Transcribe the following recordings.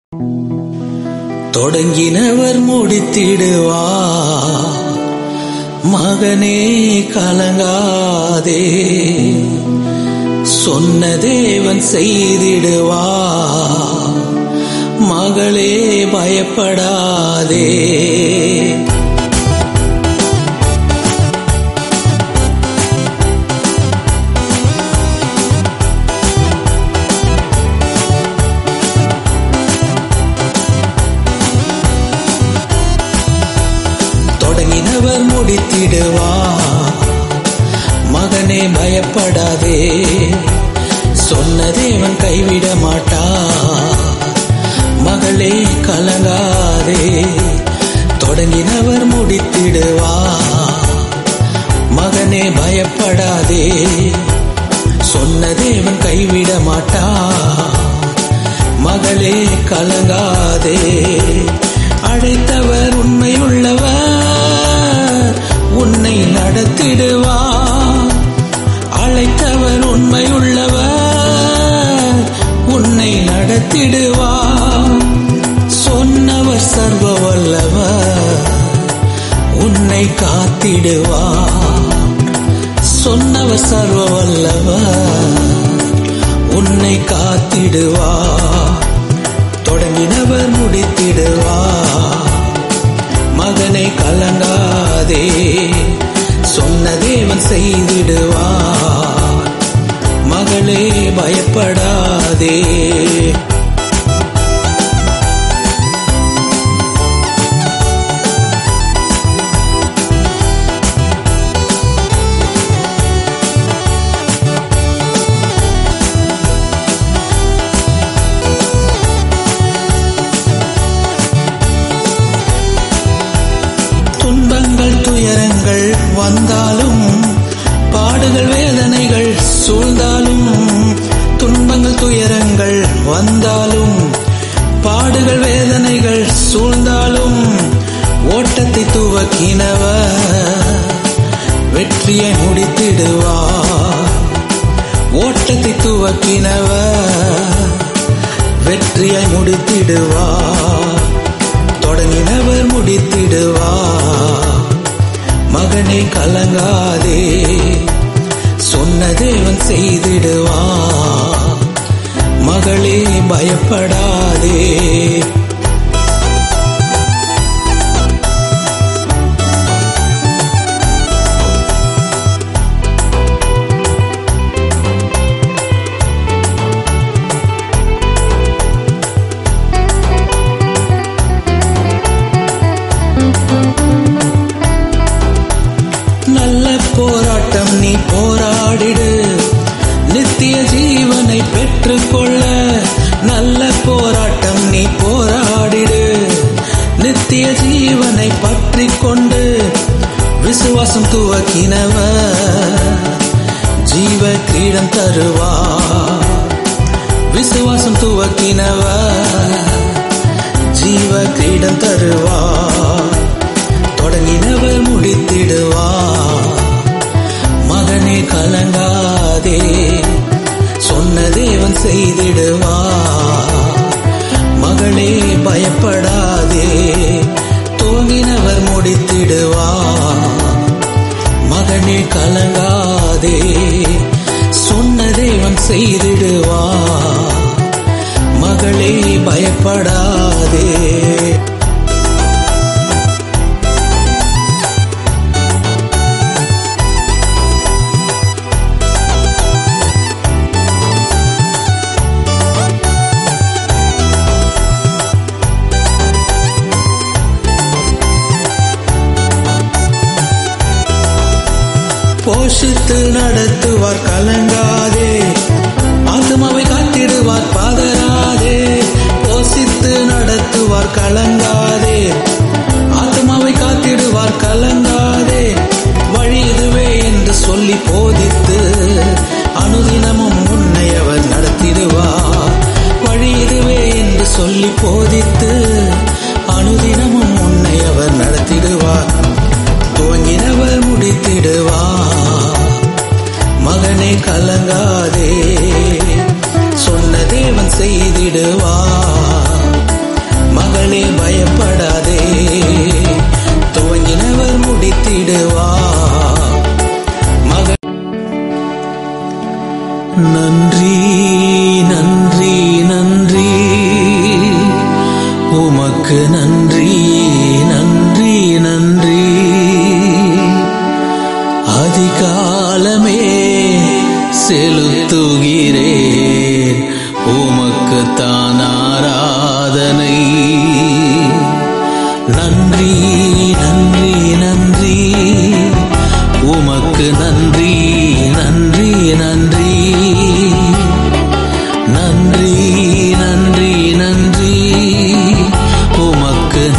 தொடங்கினவர் முடித்திடுவார். மகனே கலங்காதே, சொன்ன தேவன் செய்திடுவார். மகளே பயப்படாதே. தொடங்கினவர் முடித்திடுவார். மகனே பயப்படாதே, சொன்ன தேவன் கைவிட மாட்டார். மகளே கலங்காதே, தொடங்கினவர் முடித்திடுவார். மகனே பயப்படாதே, சொன்ன தேவன் கைவிட மாட்டார். மகளே கலங்காதே. அழைத்தவர் உண்மையுள்ளவர், உன்னை நடத்திடுவார். அழைத்தவர் உண்மையுள்ளவர், உன்னை நடத்திடுவார். சொன்னவர் சர்வ வல்லவர், உன்னை காத்திடுவார். சொன்னவர் சர்வ வல்லவர், உன்னை காத்திடுவார். தொடங்கினவர் முடித்திடுவார். மகனை கலங்காதே, சொன்ன தேவன் செய்திடுவார். மகளே பயப்படாதே. துயரங்கள் வந்தாலும், பாடுகள் வேதனைகள் சூழ்ந்தாலும், துன்பங்கள் துயரங்கள் வந்தாலும், பாடுகள் வேதனைகள் சூழ்ந்தாலும், ஓட்டத்தை துவக்கினவர் வெற்றியை முடித்திடுவார். ஓட்டத்தை துவக்கினவர் வெற்றியை முடித்திடுவார். தொடங்கினவர் முடித்திடுவார். மகனே கலங்காதே, சொன்ன தேவன் செய்திடுவார். மகளே பயப்படாதே. நல்ல போராட்டம் நீ போராடிடு, நித்திய ஜீவனை பெற்றுக்கொள்ள. நல்ல போராட்டம் நீ போராடிடு, நித்திய ஜீவனை பற்றிக் கொண்டு. விசுவாசம் துவக்கினவர் ஜீவ கிரீடம் தருவார். விசுவாசம் துவக்கினவர் ஜீவ கிரீடம் தருவார். தொடங்கினவர் முடித்திடுவார். மகனே கலங்காதே, சொன்ன தேவன் செய்திடுவார். மகளே பயப்படாதே, துவங்கினவர் முடித்திடுவார். மகனே கலங்காதே, சொன்ன தேவன் செய்திடுவார். மகளே பயப்படாதே. போஷித்து நடத்துவார் கலங்காதே, ஆத்துமாவை காத்திடுவார் பாதராதே. போஷித்து நடத்துவார் கலங்காதே, ஆத்துமாவை காத்திடுவார் கலங்காதே. வழி இதுவே என்று சொல்லி போதித்து, அனுதினமும் உன்னை அவர் நடத்திடுவார். வழி இதுவே என்று சொல்லி போதித்து, அனுதினமும் உன்னை அவர் நடத்திடுவார். துவங்கினவர் முடித்திடுவார். மகனே கலங்காதே, சொன்ன தேவன் செய்திடுவார். உமக்கு நன்றி நன்றி நன்றி. அதிகாலமே செலுத்துகிறேன் உமக்குத்தான் ஆராதனை. நன்றி நன்றி நன்றி உமக்கு நன்றி நன்றி நன்றி நன்றி நன்றி நன்றி உமக்கு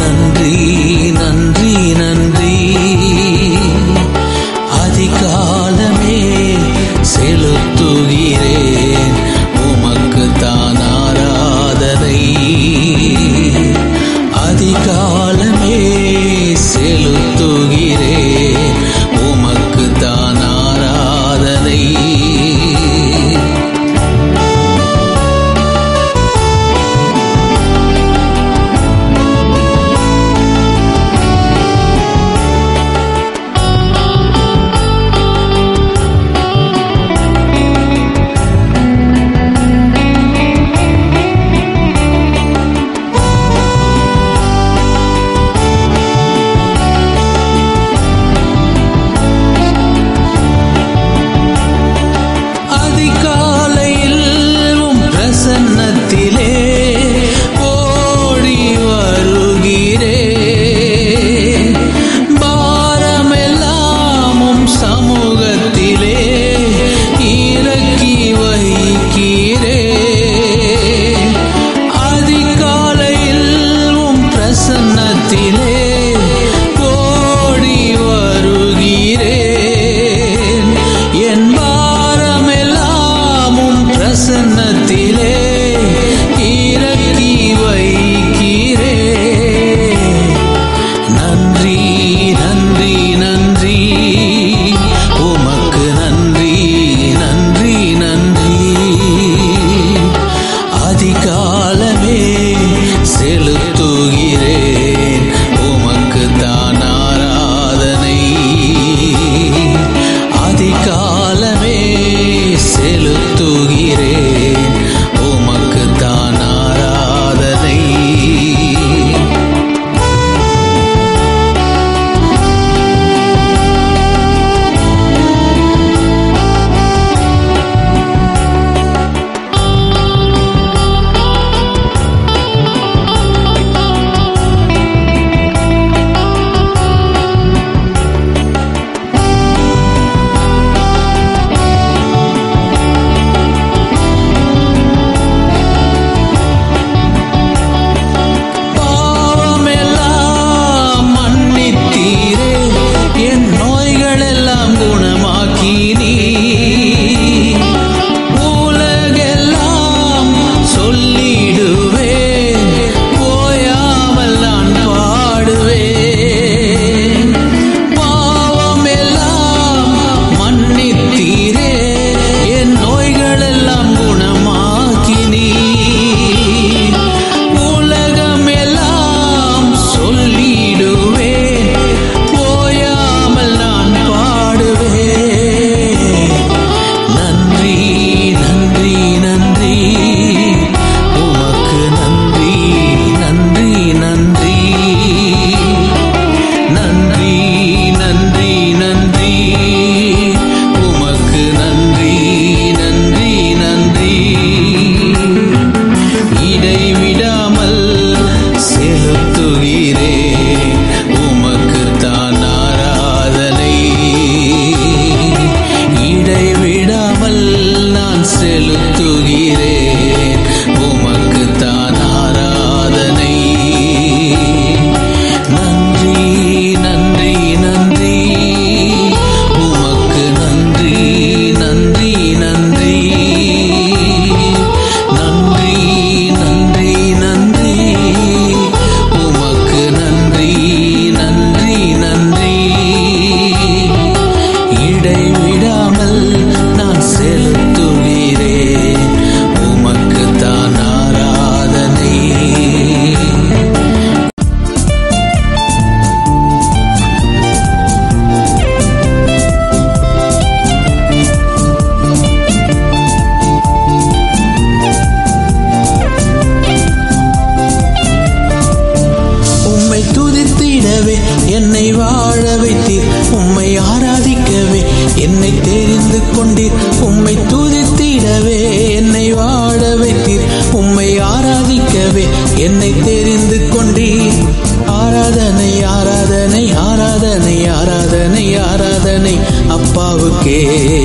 என்னை தெரிந்து கொண்டீர். ஆராதனை ஆராதனை ஆராதனை ஆராதனை ஆராதனை அப்பாவுக்கே.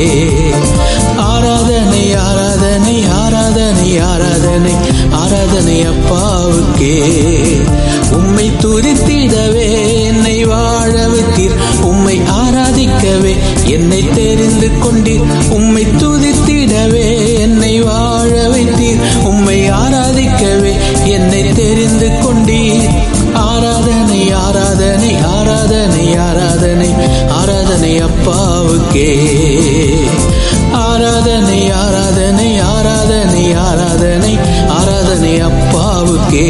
ஆராதனை ஆராதனை ஆராதனை ஆராதனை ஆராதனை அப்பாவுக்கே. உம்மை துதித்திடவே என்னை வாழ வைத்தீர். உம்மை ஆராதிக்கவே என்னை தெரிந்து கொண்டீர். உம்மை துதித்திடவே என்னை வாழ வைத்தீர். உம்மை ஆராதிக்கவே என்னை தெரிந்து கொண்டீர். ஆராதனை ஆராதனை ஆராதனை ஆராதனை ஆராதனை அப்பாவுக்கே. ஆராதனை ஆராதனை ஆராதனை ஆராதனை ஆராதனை அப்பாவுக்கே.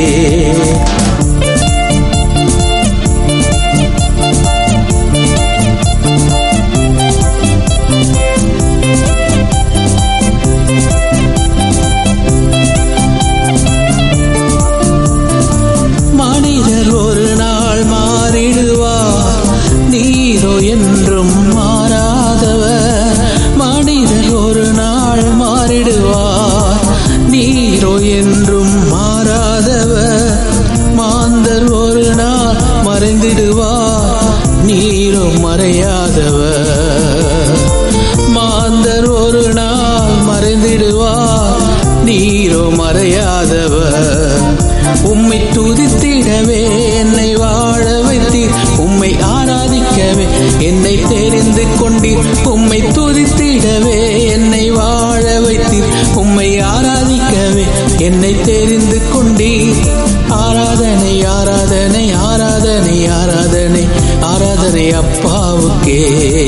மனிதர் ஒரு நாள் மாறிடுவார், நீரோ என்றும் மாறாதவர். மனிதர் ஒரு நாள் மாறிடுவார், நீரோ என்றும் மாறாதவர். மாந்தர் ஒரு நாள் மறைந்திடுவார், நீரோ மறையாதவர். மாந்தர் ஒரு நாள் மறைந்திடுவார், நீரோ மறையாதவர். உம்மை துதித்திடவே என்னை வாழ வைத்தீர். உம்மை ஆராதிக்கவே என்னை தெரிந்து கொண்டீர். உம்மை துதித்திடவே என்னை வாழ வைத்தீர். உம்மை ஆராதிக்கவே என்னை தெரிந்து கொண்டீர். ஆராதனை ஆராதனை ஆராதனை ஆராதனை ஆராதனை அப்பாவுக்கே.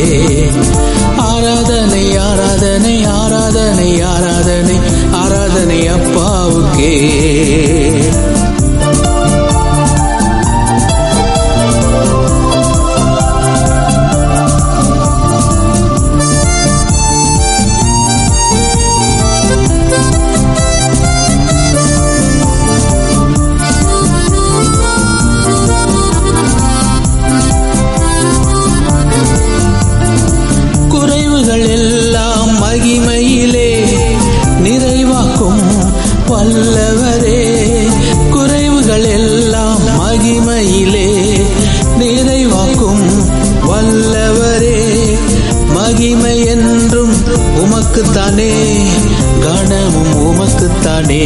ஆராதனை ஆராதனை ஆராதனை ஆராதனை ஆராதனை அப்பாவுக்கே. எல்லாம் மகிமையிலே நிறைவாக்கும் வல்லவரே. குறைவுகள் எல்லாம் மகிமையிலே நிறைவாக்கும் வல்லவரே. மகிமை என்றும் உமக்குத்தானே, கனமும் உமக்குத்தானே.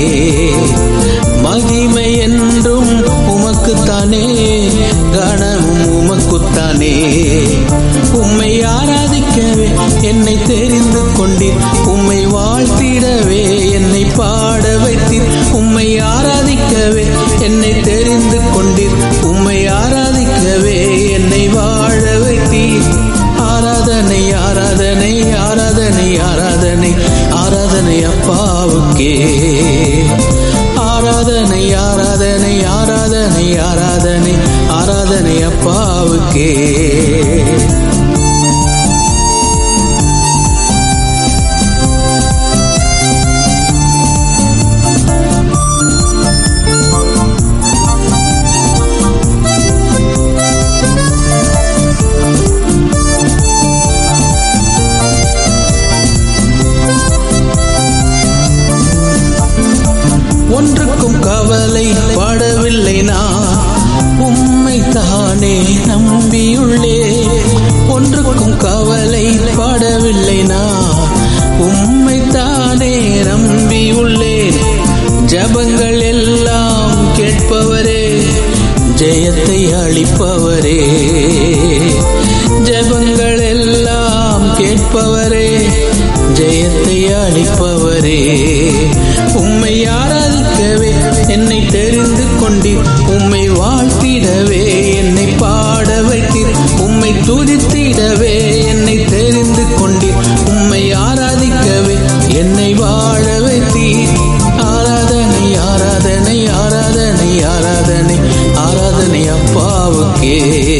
மகிமை என்றும் உமக்குத்தானே, கனமும் உமக்குத்தானே. உம்மை ஆராதிக்கவே என்னை தெரிந்து கொண்டீர். உம்மை வாழ்த்திடவே என்னை பாட வைத்தீர். உம்மை ஆராதிக்கவே என்னை தெரிந்து கொண்டீர். உம்மை ஆராதிக்கவே என்னை வாழ வைத்தீர். ஆராதனை ஆராதனை ஆராதனை ஆராதனை ஆராதனை அப்பாவுக்கே. ஆராதனை ஆராதனை ஆராதனை ஆராதனை ஆராதனை அப்பாவுக்கே. ஒன்றுக்கும் கவலை படவில்லை நான், உம்மை தானே நம்பியுள்ளே. ஒன்றுக்கும் கவலை படவில்லை நான், உம்மை தானே நம்பியுள்ளேன். ஜபங்கள் எல்லாம் கேட்பவரே, ஜெயத்தை அளிப்பவரே. ஜபங்கள் எல்லாம் கேட்பவரே, ஜெயத்தை அளிப்பவரே. உம்மை ஆராதிக்கவே என்னை தெரிந்து கொண்டீர். உம்மை வாழ்த்திடவே என்னை பாட வைத்தீர். உம்மை துதித்திடவே என்னை தெரிந்து கொண்டீர். உம்மை ஆராதிக்கவே என்னை வாழ வைத்தீர். ஆராதனை ஆராதனை ஆராதனை ஆராதனை ஆராதனை அப்பாவுக்கே.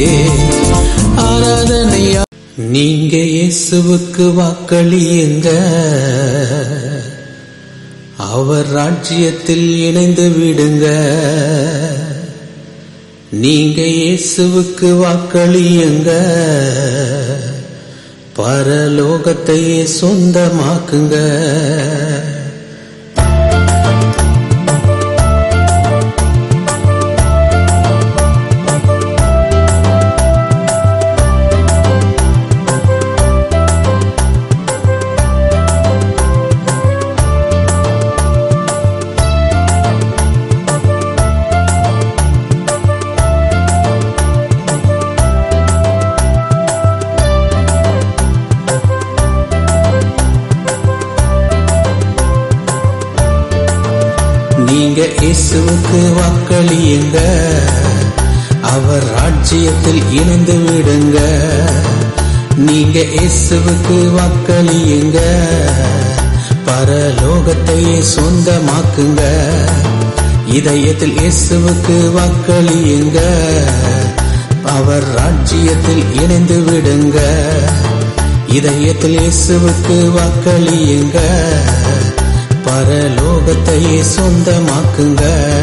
ஆராதனை. நீங்க இயேசுவுக்கு வாக்களியுங்க, அவர் ராஜ்யத்தில் இணைந்து விடுங்க. நீங்க இயேசுவுக்கு வாக்களியுங்க, பரலோகத்தையே சொந்தமாக்குங்க. வாக்களியுங்க, அவர் ராஜ்யத்தில் இணைந்து விடுங்க. நீங்க இயேசுவுக்கு வாக்களியுங்க, பரலோகத்தையே சொந்தமாக்குங்க. இதயத்தில் இயேசுவுக்கு வாக்களியுங்க, அவர் ராஜ்யத்தில் இணைந்து விடுங்க. இதயத்தில் இயேசுவுக்கு வாக்களியுங்க, பரலோகத்தையே சொந்தமாக்குங்க.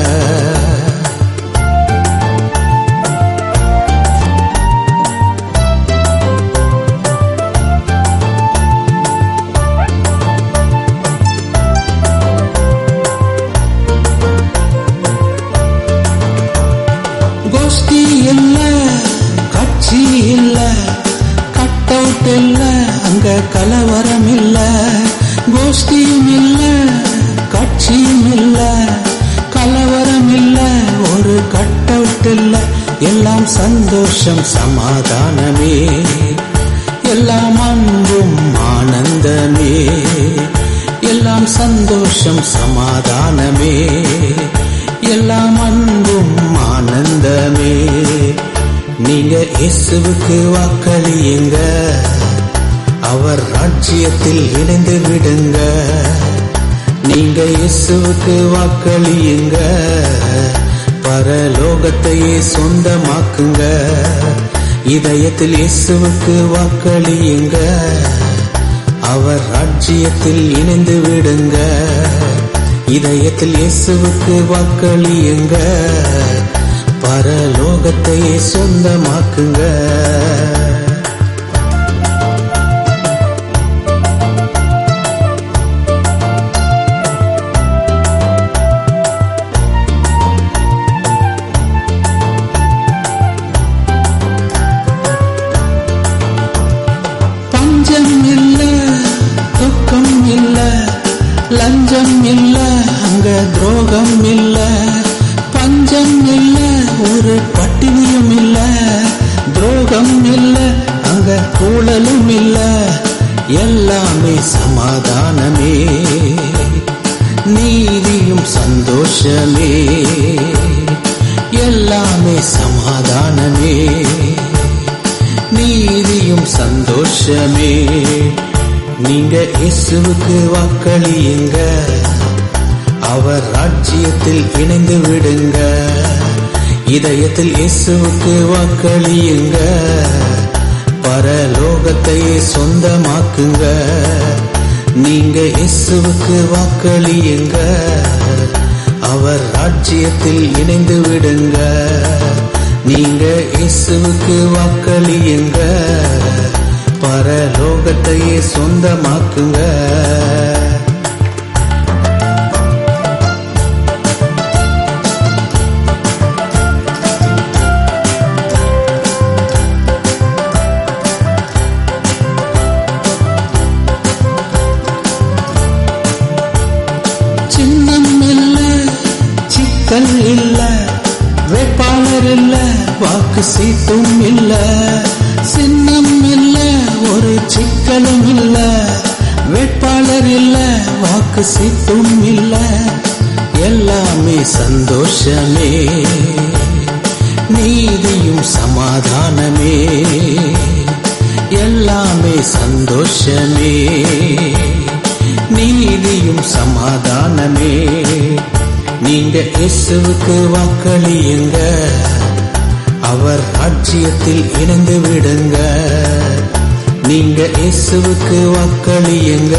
கோஷ்டி இல்ல, கட்சி இல்ல, கட் அவுட் இல்ல, அங்க கலவரம் இல்ல. கோஷ்டியும் இல்ல, கட்சியும் இல்ல, கலவரம் இல்ல, ஒரு கட் அவுட் இல்ல. எல்லாம் சந்தோஷம் சமாதானமே, எல்லாம் அன்பும் ஆனந்தமே. எல்லாம் சந்தோஷம் சமாதானமே, எல்லாம் அன்பும் ஆனந்தமே. நீங்க இயேசுவுக்கு வாக்களியுங்க, அவர் ராஜ்யத்தில் இணைந்து விடுங்க. நீங்க இயேசுவுக்கு வாக்களியுங்க, பரலோகத்தையே சொந்தமாக்குங்க. இதயத்தில் இயேசுவுக்கு வாக்களியுங்க, அவர் ராஜ்யத்தில் இணைந்து விடுங்க. இதயத்தில் இயேசுவுக்கு வாக்களியுங்க, பரலோகத்தையே சொந்தமாக்குங்க. பஞ்சம் இல்ல, துக்கம் இல்ல, லஞ்சம் இல்ல, அங்க துரோகம் இல்ல. பஞ்சம் இல்ல, ஒரு பட்டினியும் இல்ல, துரோகம் இல்ல, அங்க கூழலும் இல்ல. எல்லாமே சமாதானமே, நீதியும் சந்தோஷமே. எல்லாமே சமாதானமே, நீதியும் சந்தோஷமே. நீங்க இயேசுவுக்கு வாக்களியுங்க, அவர் ராஜ்யத்தில் இணைந்து விடுங்க. இதயத்தில் இயேசுவுக்கு வாக்களியுங்க, பரலோகத்தையே சொந்தமாக்குங்க. நீங்க இயேசுவுக்கு வாக்களியுங்க, அவர் ராஜ்யத்தில் இணைந்து விடுங்க. நீங்க இயேசுவுக்கு வாக்களியுங்க, பரலோகத்தையே சொந்தமாக்குங்க. சின்னம் இல்ல, சிக்கல் இல்ல, வேட்பாளர் இல்ல, வாக்கு சீட்டும் இல்ல. சின்னம் இல்ல, ஒரு சிக்கலும் இல்ல, வேட்பாளர் இல்ல, வாக்கு சீட்டும் இல்ல. எல்லாமே சந்தோஷமே, நீதியும் சமாதானமே. எல்லாமே சந்தோஷமே, நீதியும் சமாதானமே. நீங்க இயேசுவுக்கு வாக்களியுங்க, அவர் ராஜ்யத்தில் இணைந்து விடுங்க. நீங்க இயேசுவுக்கு வாக்களியுங்க,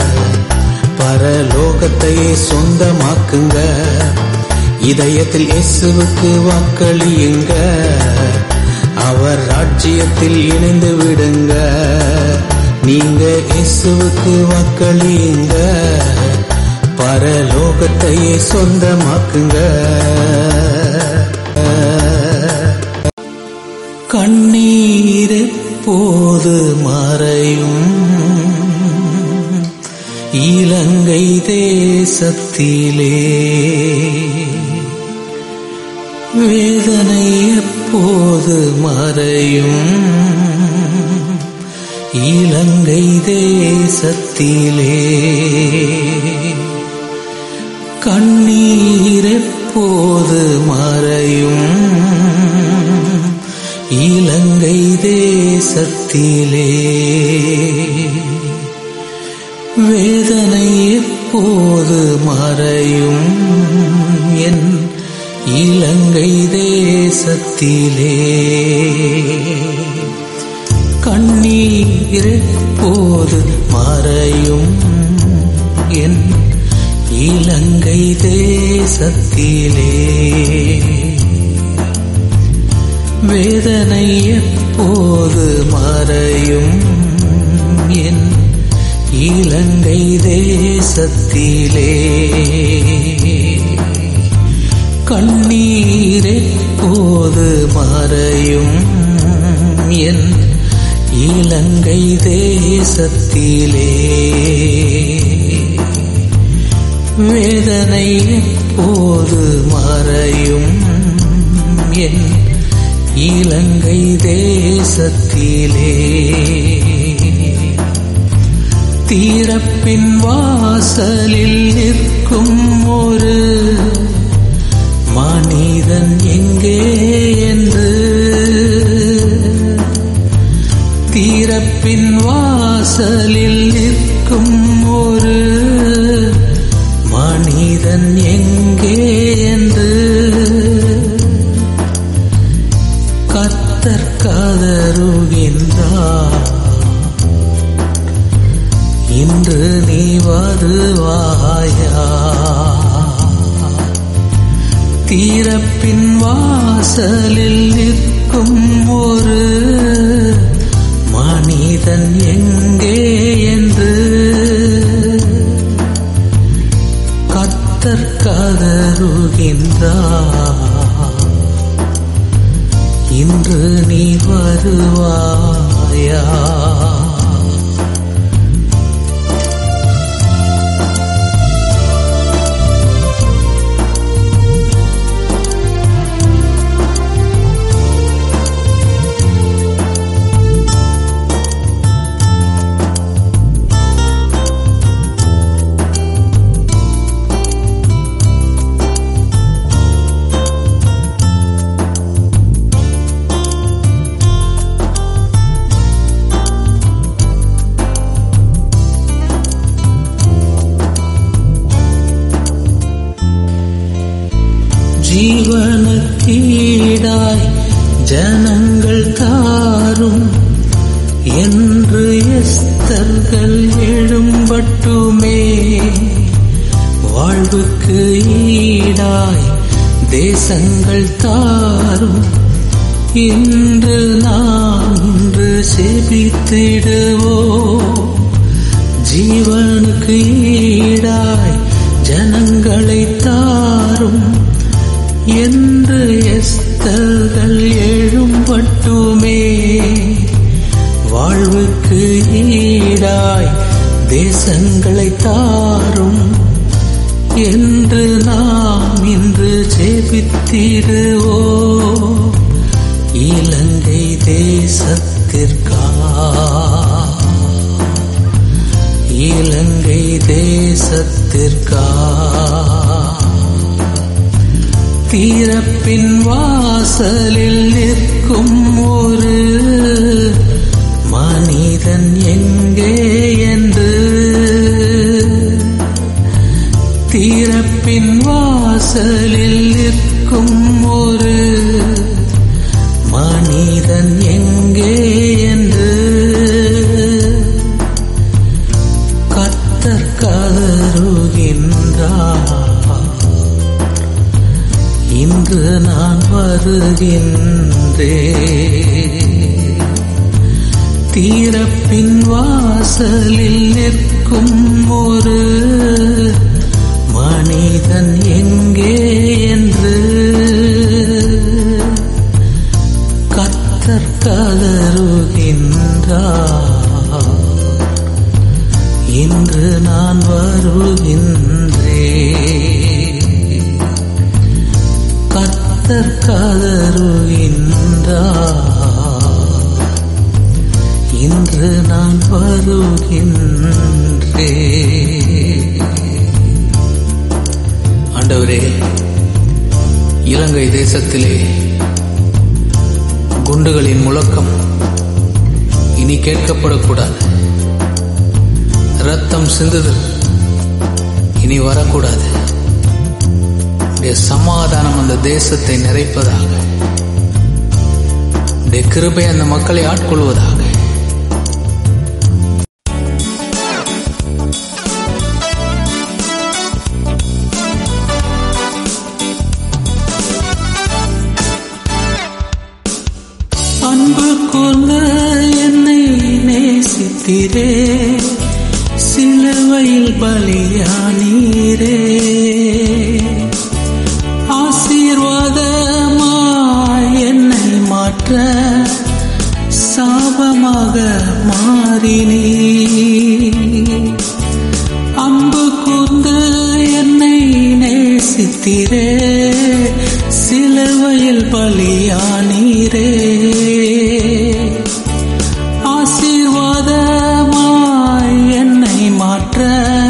பரலோகத்தையே சொந்தமாக்குங்க. இதயத்தில் இயேசுவுக்கு வாக்களியுங்க, அவர் ராஜ்யத்தில் இணைந்து விடுங்க. நீங்க இயேசுவுக்கு வாக்களியுங்க, பரலோகத்தையே சொந்தமாக்குங்க. கண்ணீர் எப்போது மறையும் இலங்கை தேசத்திலே? வேதனை எப்போது மறையும் இலங்கை தேசத்திலே? கண்ணீர் எப்போது மறையும் இலங்கை தேசத்திலே வேதனை எப்போது மறையும் என் இலங்கை தேசத்திலே கண்ணீர் எப்போது மறையும் என் இலங்கை தேசத்திலே வேதனை எப்போது மறையும் என் இலங்கை தேசத்திலே கண்ணீர் எப்போது மறையும் என் இலங்கை தேசத்திலே வேதனை எப்போது மறையும் என் இலங்கை தேசத்திலே தீரப்பின் வாசலில் நிற்கும் ஒரு மனிதன் எங்கே என்று தீரப்பின் வாசலில் நிற்கும் ஒரு மனிதன் எங்கே என்று கர்த்தர் கதறுகின்றார் இன்று நீ வருவாயா தீரப்பின் வாசலில் நிற்கும் ஒரு மனிதன் எங்கே என்று கர்த்தர் கதறுகின்றார் இன்று நீ வருவாயா ஜீவனுக்கீடாய் ஜனங்கள் தாரும் என்று எஸ்தர்கள் எழும்பட்டுமே வாழ்வுக்கு ஈடாய் தேசங்கள் தாரும் இன்று நாம் இன்று செபித்திடுவோம் ஜீவனுக்கு ஈடாய் ஜனங்களை தாரும் என்று எஸ்தர்கள் எழும்பட்டுமே வாழ்வுக்கு ஈடாய் தேசங்களை தாரும் என்று நாம் இன்று ஜெபித்திடுவோம் இலங்கை தேசத்திற்காக இலங்கை தேசத்திற்காக தீரப்பின் வாசலில் நிற்கும் ஒரு மனிதன் எங்கே என்று தீரப்பின் வாசலில் நிற்கும் ஒரு மனிதன் எங்கே என்று கர்த்தர் கதறுகின்றார் இன்று நான் வருகின்றேன் தீரப்பின் வாசலில் நிற்கும் ஒரு மனிதன் எங்கே என்று கர்த்தர் கதறுகின்றார் இன்று நான் வருகின்றேன் கர்த்தர் கதறுகின்றார் இன்று நான் வருகின்றேன். ஆண்டவரே, இலங்கை தேசத்திலே குண்டுகளின் முழக்கம் இனி கேட்கப்படக்கூடாது. இரத்தம் சிந்துதல் இனி வரக்கூடாது. சமாதானம் அந்த தேசத்தை நிறைப்பதாக, கிருபை அந்த மக்களை ஆட்கொள்வதாக. அன்பு கூர்ந்த என்னை நேசித்தீரே, சிலுவையில் பலியானீரே, ஆசீர்வாதமாய் என்னை மாற்ற சாபமாக மாறினீ. அன்பு கூர்ந்து என்னை நேசித்தீரே, சிலுவையில் பலியானீரே, ஆசீர்வாதமாய் என்னை மாற்ற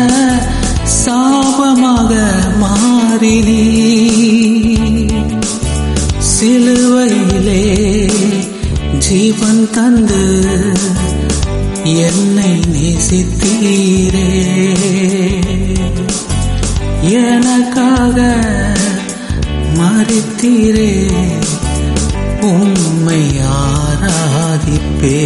சாபமாக மாறினீ. சிலுவையிலே ஜீவன் தந்து என்னை நேசித்தீரே, எனக்காக மரித்தீரே, உம்மை ஆராதிப்பே.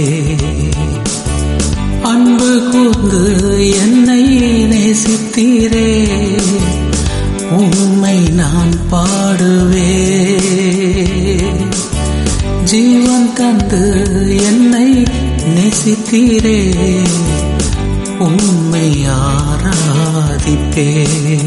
அன்பு கூர்ந்து என்னை நேசித்தீரே, உம்மை நான் பாடுவே. ஜீவன் தந்து என்னை நேசித்தீரே, உம்மை ஆராதிப்பே.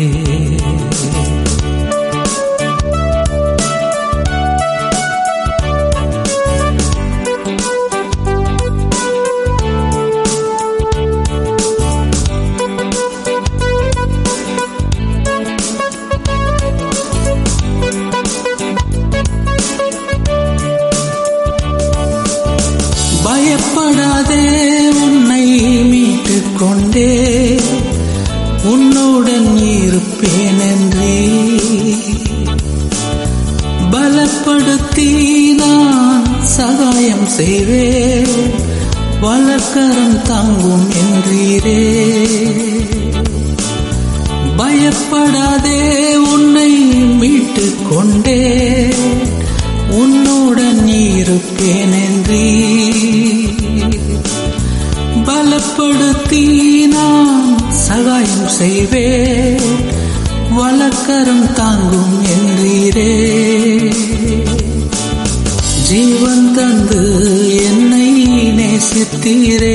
பயப்படாதே, உன்னை மீட்டுக் கொண்டே உன்னுடன் இருப்பேன் என்றே, பலப்படுத்தி நான் சகாயம் செய்வேன், வலக்கரம் தாங்கும் என்றீரே. பயப்படாதே, உன்னை மீட்டுக் கொண்டே உன்னுடன் இருப்பேன் என்றீ, பலப்படுத்தி நான் சகாயம் செய்வேன், வலக்கரம் தாங்கும் என்றீரே. ஜீவன் தந்து என்னை நேசித்தீரே,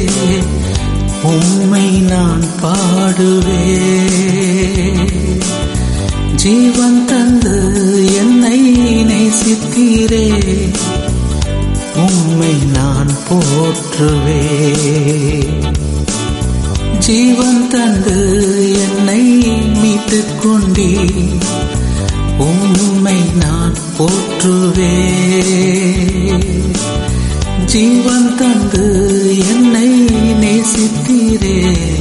உம்மை நான் பாடுவேன். ஜீவன் தந்து என்னை நேசித்தீரே, உம்மை நான் போற்றுவேன். ஜீவன் தந்து என்னை மீட்டுக் கொண்டீர், உம்மை நான் போற்றுவேன். ஜீவன் தந்து என்னை நேசித்தீரே,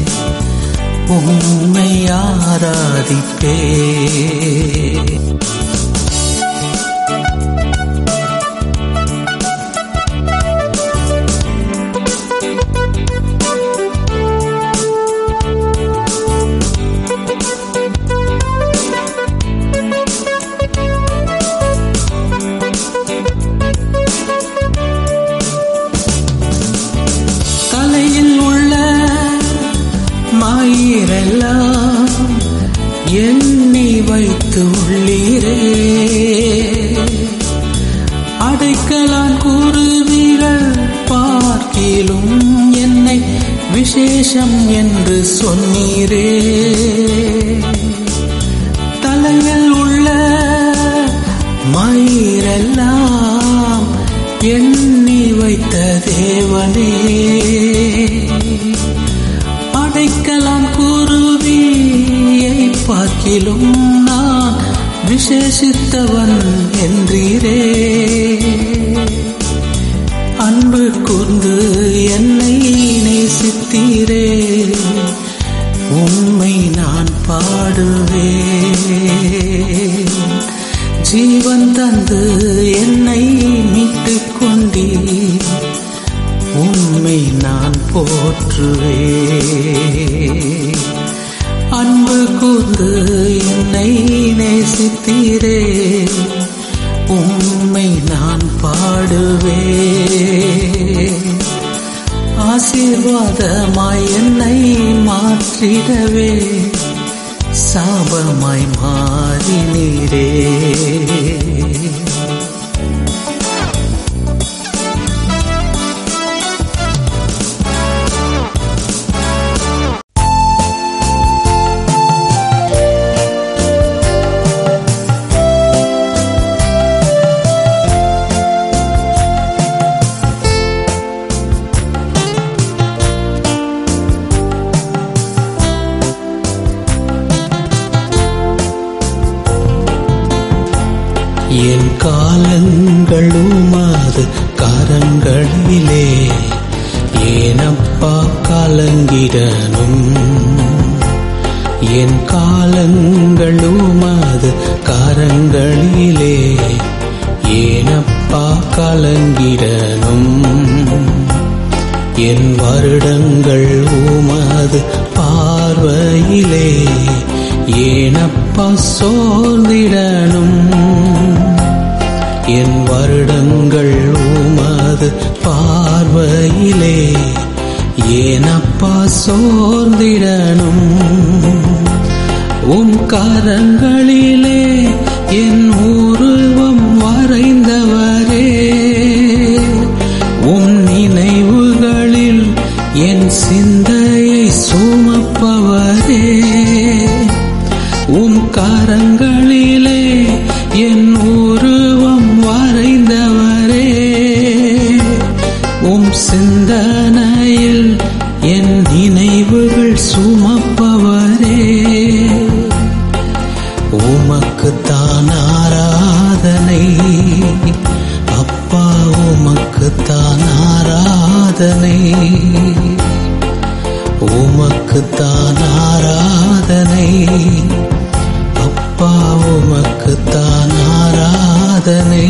உம்மை ஆராதிப்பே. தலையில் உள்ள மாயிரெல்லாம் எண்ணி வைத்து உள்ளீரே, அடைக்கலான் குருவிகள் பார்க்கிலும் என்னை விசேஷம் என்று சொன்னீரே. தலையில் உள்ள மயிரெல்லாம் எண்ணி வைத்த தேவனே, அடைக்கலான் குருவியை பார்க்கிலும் நான் விசேஷித்தவன் என்றீரே. அன்பு கூர்ந்து என்னை நேசித்தீரே, உம்மை நான் பாடுவேன். ஜீவன் தந்து என்னை மீட்டுக் கொண்டீர், உம்மை நான் போற்றுவேன். அன்பு கூர்ந்து என்னை நேசித்தீரே, உம்மை நான் பாடுவேன். ஆசீர்வாதமாய் என்னை மாற்றிடவே சாபமாய் மாறினீரே. என் காலங்கள் உமது கரங்களிலே, ஏனப்பா கலங்கிடனும். என் காலங்கள் உமது கரங்களிலே, ஏனப்பா கலங்கிடனும். என் வருடங்கள் உமது பார்வையிலே, ஏனப்பா சோர்ந்திடனும். என் வருடங்கள் உமது பார்வையிலே, ஏனப்பா சோர்ந்திடனும். உம் கரங்களிலே என் உருவம் வரைந்தவரே, உம் நினைவுகளில் என் சிந்தையை சுமப்பவரே. உம் கரங்களிலே என் உருவம் வரைந்தவரே, உம் சிந்தனையில் என் நினைவுகள் சுமப்பவரே. உமக்குத்தான் ஆராதனை அப்பா, உமக்குத்தான் ஆராதனை. உமக்குத்தான் ஆராதனை அப்பா, உமக்குத்தான் ஆராதனை.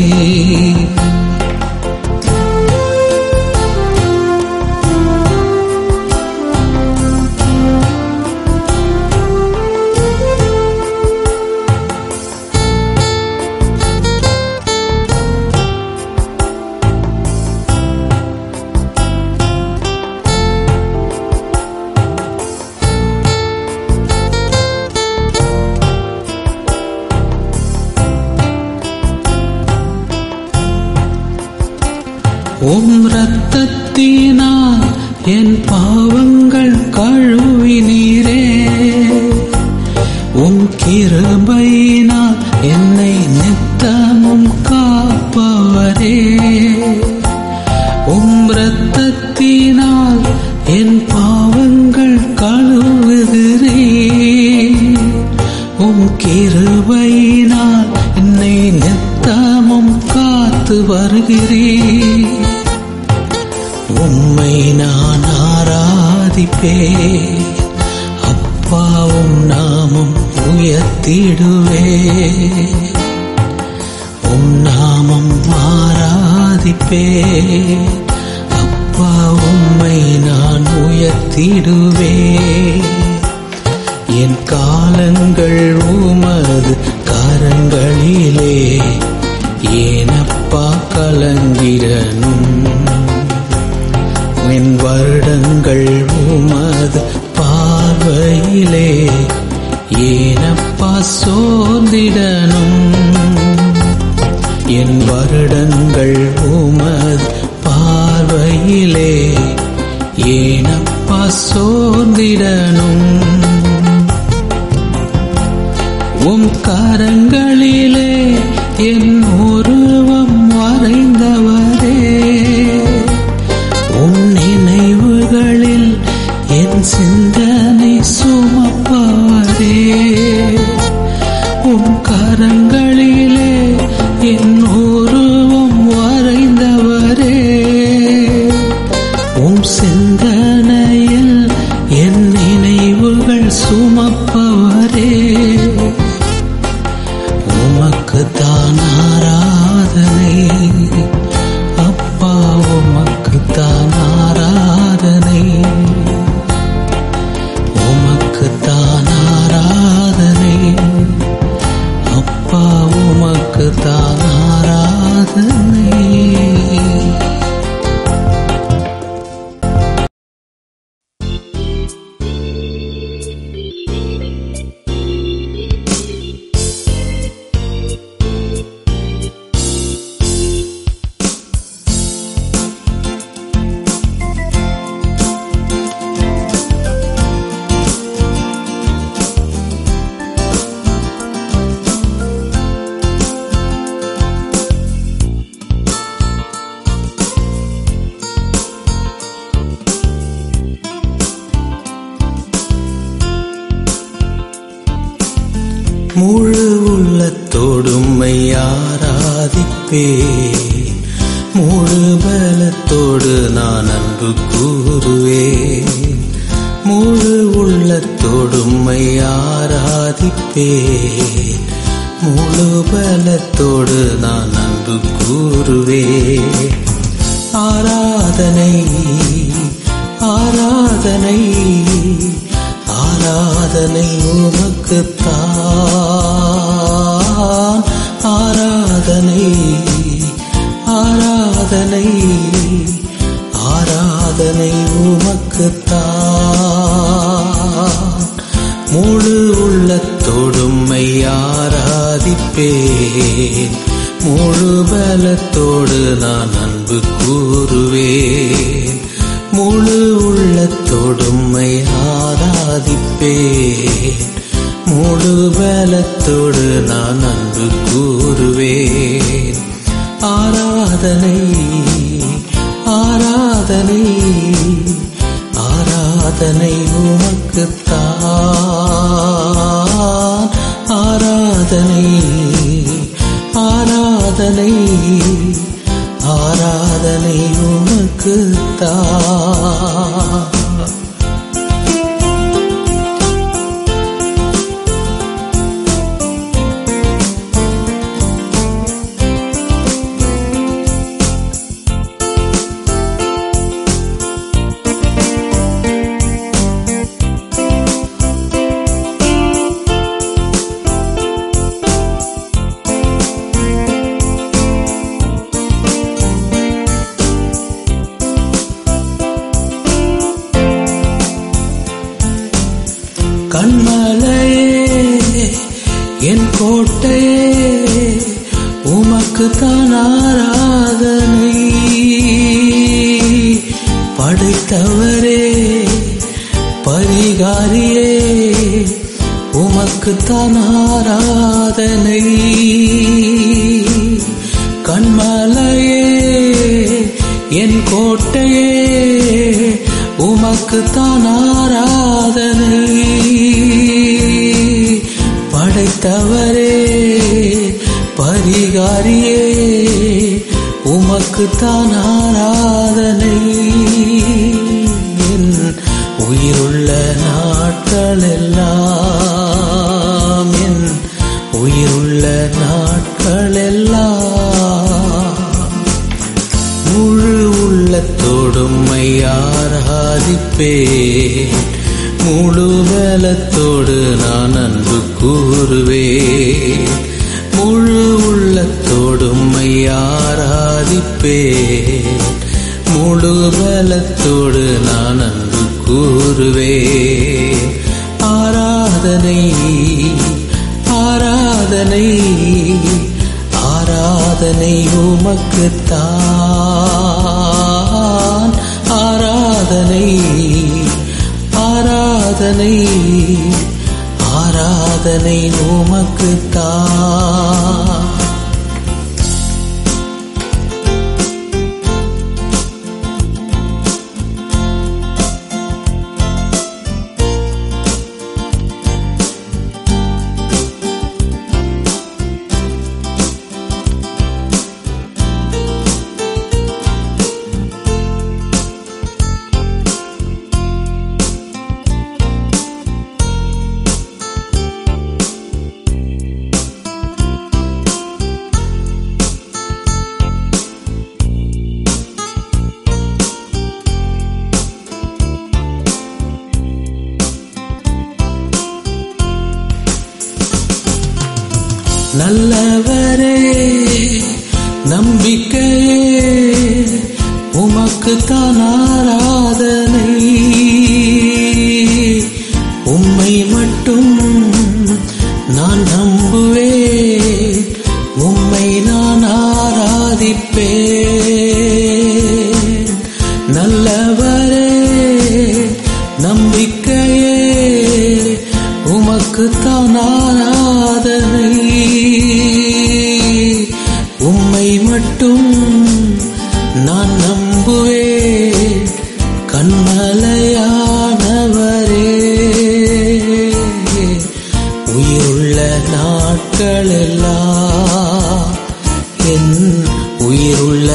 உம் இரத்தத்தினால் என் பாவங்கள் கழுவினீரே, உம் கிருபையினால் என்னை நித்தமும் காப்பவரே. உம் இரத்தத்தினால் என் பாவங்கள் கழுவுகிறீர், உம் கிருபையினால் என்னை நித்தமும் காத்து வருகிறீர். உம்மை நான் ஆராதிப்பேன் அப்பா, உம் நாமம் உயர்த்திடுவேன். உம் நாமம் ஆராதிப்பேன் அப்பா, உம்மை நான் உயர்த்திடுவேன். என் காலங்கள் உமது கரங்களிலே, ஏனப்பா கலங்கிடனும். என் வருடங்கள் உமது பார்வையிலே, ஏனப்பா சோர்ந்திடனும். என் வருடங்கள் உமது பார்வையிலே, ஏனப்பா சோர்ந்திடனும். உம் கரங்களிலே என் உருவம் வரைந்தவரே, உம் நினைவுகளில் என் சிந்தனை சுமப்பவரே. உம் கரங்களிலே என் உருவம் வரைந்தவரே, உம் சிந்தனையில் என் நினைவுகள் சுமப்பவரே. உமக்குத்தான் உமக்குத்தான் ஆராதனை. முழு உள்ளத்தோடும் ஆராதிப்பேன், முழு பலத்தோடு நான் அன்பு கூறுவேன். முழு உள்ளத்தோடும் ஆராதிப்பேன், முழு பலத்தோடு நான் அன்பு கூறுவேன். ஆராதனை ஆராதனை ஆராதனை உமக்குத்தான், ஆராதனை ஆராதனை ஆராதனை உமக்குத்தான். முழு உள்ளத்தோடும் ஆராதிப்பேன், முழு பலத்தோடு நான் அன்பு கூறுவேன். முழு உள்ளத்தோடும் ஆராதிப்பேன், முழு பலத்தோடு நான் அன்பு கூறுவேன். ஆராதனை ஆராதனை ஆராதனை உமக்குத்தான், ஆராதனை ஆராதனை ஆராதனை உமக்குத்தான். கண்மலையே என் கோட்டையே உமக்குத்தான் ஆராதனை. படைத்தவரே பரிகாரியே உமக்குத்தான் ஆராதனை. கண்மலையே என் கோட்டையே உமக்குத்தான் ஆராதனை. படைத்தவரே பரிகாரியே உமக்குத்தான் ஆராதனை. என் உயிருள்ள நாட்களெல்லாம், என் உயிருள்ள நாட்களெல்லாம் முழு உள்ளத்தோடும் ஆராதிப்பேன், முழு பலத்தோடு நான் அன்பு கூறுவேன். முழு உள்ளத்தோடும் ஆராதிப்பேன், முழு பலத்தோடு நான் அன்பு கூறுவேன். ஆராதனை ஆராதனை ஆராதனை உமக்குத்தான், ஆராதனை ஆராதனை ஆராதனை உமக்குத்தான். நல்லவரே நல்லவரே, நம்பிக்கையே, உமக்குத்தான் ஆராதனை. உம்மை மட்டும் நான் நம்புவேன், உம்மை நான் ஆராதிப்பேன். நல்லவரே, நம்பிக்கையே, உமக்குத்தான் ஆராதனை. உம்மை மட்டும் நான் நம்புவேன், கண்மலையானவரே. உயிருள்ள நாட்களெல்லாம், என் உயிருள்ள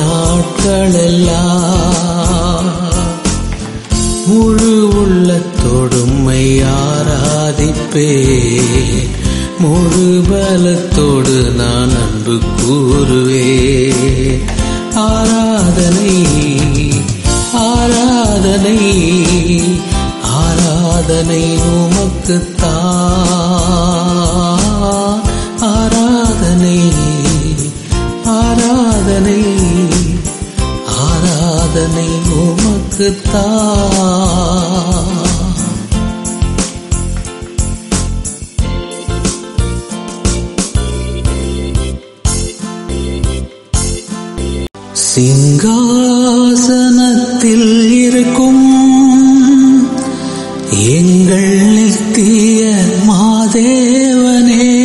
நாட்களெல்லாம் முழு உள்ளத்தோடும்மை ஆராதிப்பேன். முழு பலத்தோடு நான் அன்பு கூறுவேன். ஆராதனை, ஆராதனை, ஆராதனை உமக்குத்தான். ஆராதனை, ஆராதனை, ஆராதனை உமக்குத்தான். சிங்காசனத்தில் இருக்கும் எங்கள் நித்திய மாதேவனே,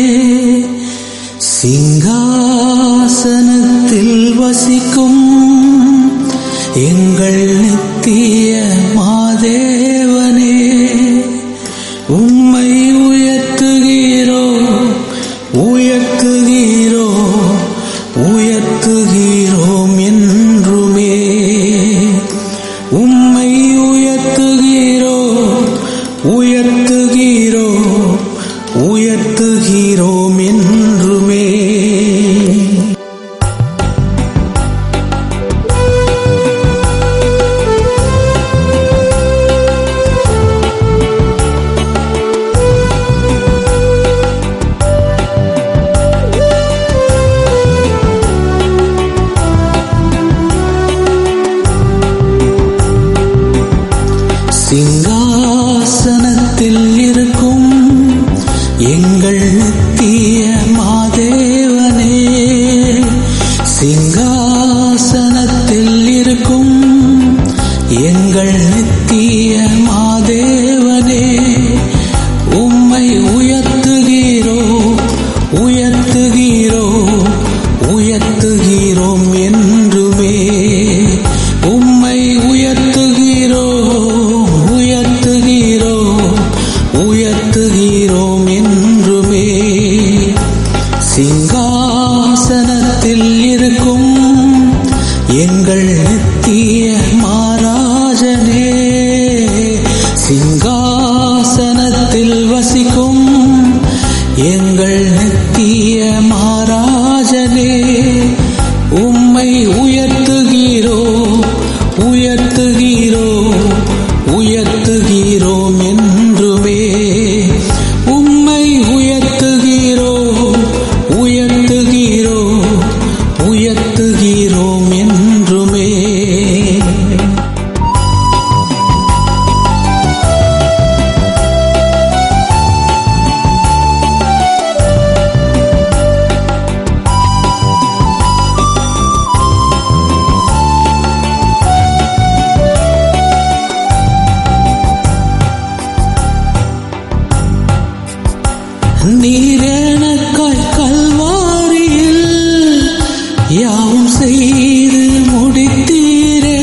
சிங்காசனத்தில் வசிக்கும் எங்கள் நித்திய மாதேவனே, உம்மை உயர்த்துகிறோம், உயர்த்துகிறோம், உயர்த்துகிறோம் என்றுமே. உம்மை உயர்த்துகிறோம், உயர்த்துகிறோம், உயர்த்துகிறோம் என்றுமே. சிங்காசனத்தில் இருக்கும் எங்கள் நித்திய மாதேவனே, சிங்காசனத்தில் இருக்கும் எங்கள் நித்திய மாதேவனே, உம்மை உயர்த்துகிறோம், உயர்த்துகிறோம், உயர்த்துகிறோம் என்றுமே. உம்மை உயர்த்துகிறோம், உயர்த்துகிறோம், உயர்த்துகிறோம் என்றுமே. சிங்காசனத்தில் இருக்கும் எங்கள் நித்திய மாராஜனே, சிங்காசனத்தில் வசிக்கும் எங்கள் நித்திய மாராஜனே, உம்மை உயர்த்துகிறோம், உயர்த்துகிறோம், உயர்த்துகிறோம் என்றுமே. உம்மை உயர்த்துகிறோம், உயர்த்துகிறோம், உயர்த்துகிறோம் என்றுமே. நீர் எனக்காய் கல்வாரியில் யாவும் செய்து முடித்தீரே,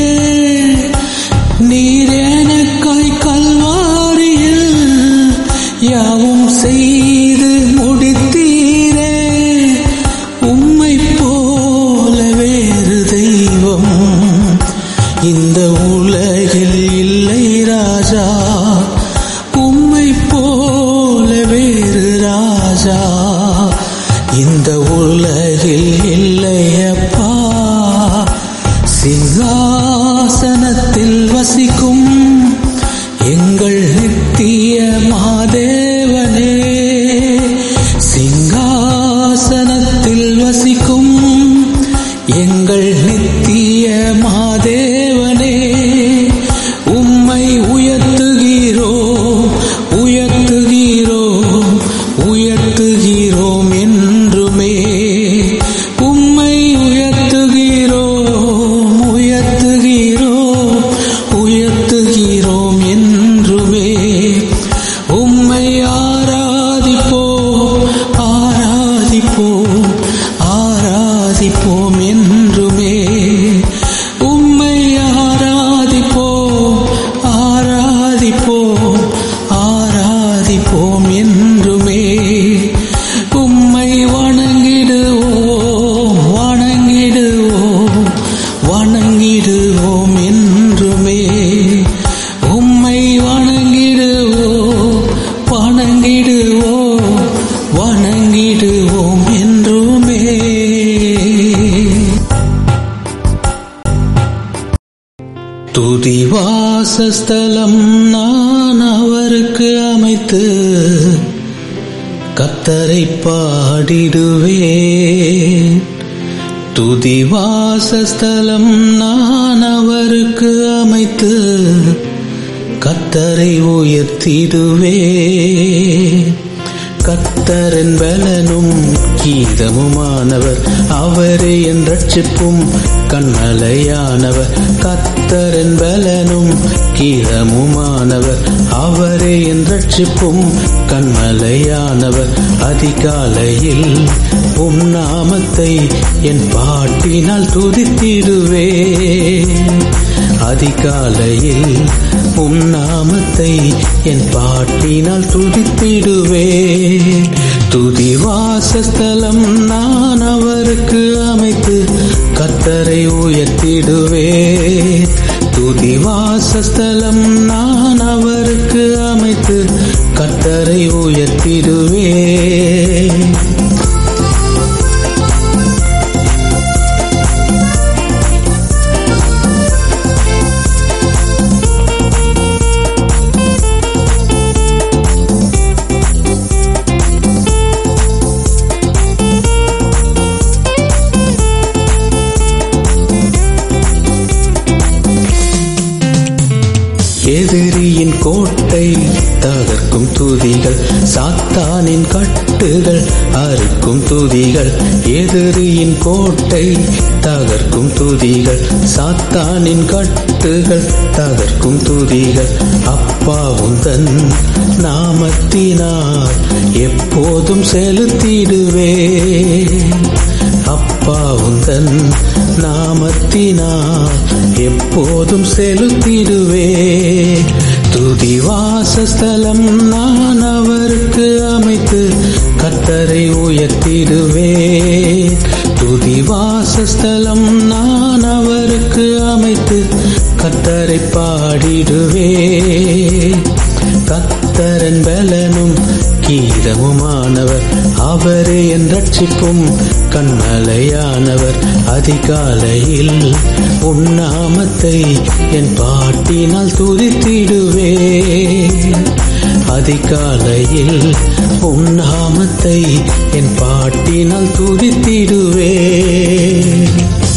நீர் எனக்காய் கல்வாரியில் யாவும் செய்து முடித்தீரே. உம்மை போல வேறு தெய்வம் இந்த உலகில் இல்லை ராஜா, உம்மை போல வேறு ராஜா இந்த உலகில் இல்லையப்பா. சிங்காசனத்தில் வசிக்கும் எங்கள் நித்திய மாதேவனே, சிங்காசனத்தில் துதி வாசஸ்தலம் நான் அவருக்கு அமைத்து கர்த்தரை பாடிடுவேன். துதி வாசஸ்தலம் நான் அவருக்கு அமைத்து கர்த்தரை உயர்த்திடுவேன். கர்த்தரின் பலனும் கீதமுமானவர், அவரே என் ரட்சிப்பும் கண்மலையானவர். கர்த்தரின் பலனும் கீதமுமானவர், அவரே என் ரட்சிப்பும் கண்மலையானவர். அதிகாலையில் உம் நாமத்தை என் பாட்டினால் துதித்திடுவேன். அதிகாலையில் உம் நாமத்தை என் பாட்டினால் துதித்திடுவேன். துதி வாசஸ்தலம் நான் அவருக்கு அமைத்து கர்த்தரை உயர்த்திடுவேன். துதி வாசஸ்தலம் நான் அவருக்கு அமைத்து கர்த்தரை உயர்த்திடுவேன். எதிரியின் கோட்டை தகர்க்கும் துதிகள், சாத்தானின் கட்டுகள் அறுக்கும் துதிகள். எதிரியின் கோட்டை தகர்க்கும் துதிகள், சாத்தானின் கட்டுகள் தகர்க்கும் துதிகள். அப்பாவும் தன் நாமத்தினால் எப்போதும் செலுத்திடுவேன். அப்பாவும் தன் நாமத்தினால் எப்போதும் செலுத்திடுவேன். துதி வாசஸ்தலம் நான் அவருக்கு அமைத்து கர்த்தரை உயர்த்திடுவேன். துதி வாசஸ்தலம் நான் அவருக்கு அமைத்து கர்த்தரை பாடிடுவேன். கர்த்தரின் பலனும் கீதமுமானவர், அவரே என் ரட்சிப்பும் கண்மலையானவர். அதிகாலையில் உம் நாமத்தை என் பாட்டினால் துதித்திடுவேன். அதிகாலையில் உம் நாமத்தை என் பாட்டினால் துதித்திடுவேன்.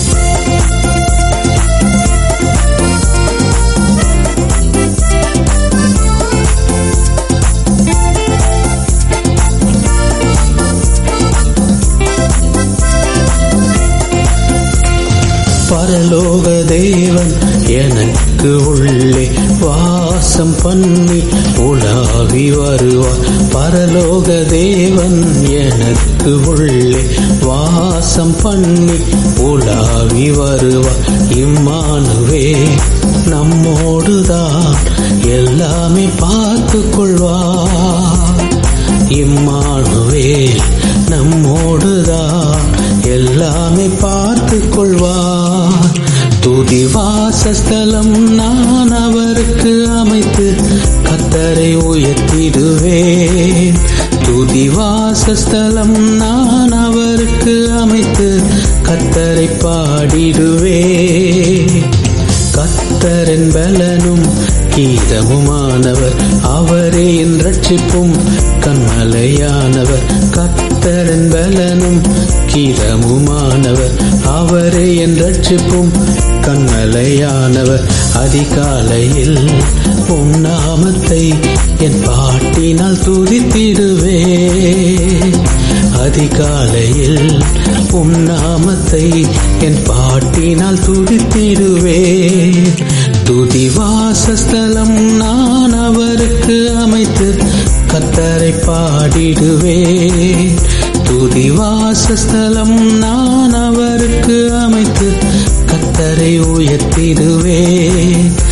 பரலோக தேவன் எனக்கு உள்ளே வாசம் பண்ணி உலாவி வருவார். பரலோக தேவன் எனக்கு உள்ளே வாசம் பண்ணி உலாவி வருவார். இம்மானுவே நம்மோடுதான் எல்லாமே பார்த்து கொள்வார். இம்மானுவே நம்மோடுதான் எல்லாமே பார்த்து கொள்வார். துதி வாசஸ்தலம் நான் அவருக்கு அமைத்து கர்த்தரை உயர்த்திடுவேன். துதி வாசஸ்தலம் நான் அவருக்கு அமைத்து கர்த்தரை பாடிடுவேன். கர்த்தரின் பலனும் கீதமுமானவர், அவரே என் ரட்சிப்பும் கண்மலையானவர். கர்த்தரின் பலனும் கீதமுமானவர், அவரே என் ரட்சிப்பும் கண்மலையானவர். அதிகாலையில் உம் நாமத்தை என் பாட்டினால் துதித்திடுவேன். அதிகாலையில் உம் நாமத்தை என் பாட்டினால் துதித்திடுவேன். துதி வாசஸ்தலம் நான் அவருக்கு அமைத்து கர்த்தரை பாடிடுவேன். துதி வாசஸ்தலம் நான் அவருக்கு அமைத்து கர்த்தரை உயர்த்திடுவேன்.